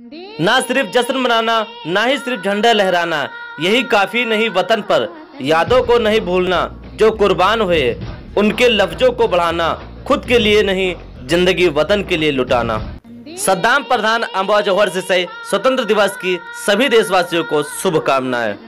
ना सिर्फ जश्न मनाना, ना ही सिर्फ झंडा लहराना, यही काफी नहीं वतन पर यादों को नहीं भूलना। जो कुर्बान हुए उनके लफ्जों को बढ़ाना, खुद के लिए नहीं जिंदगी वतन के लिए लुटाना। सद्दाम प्रधान अम्बा जौहर से स्वतंत्र दिवस की सभी देशवासियों को शुभकामनाएं।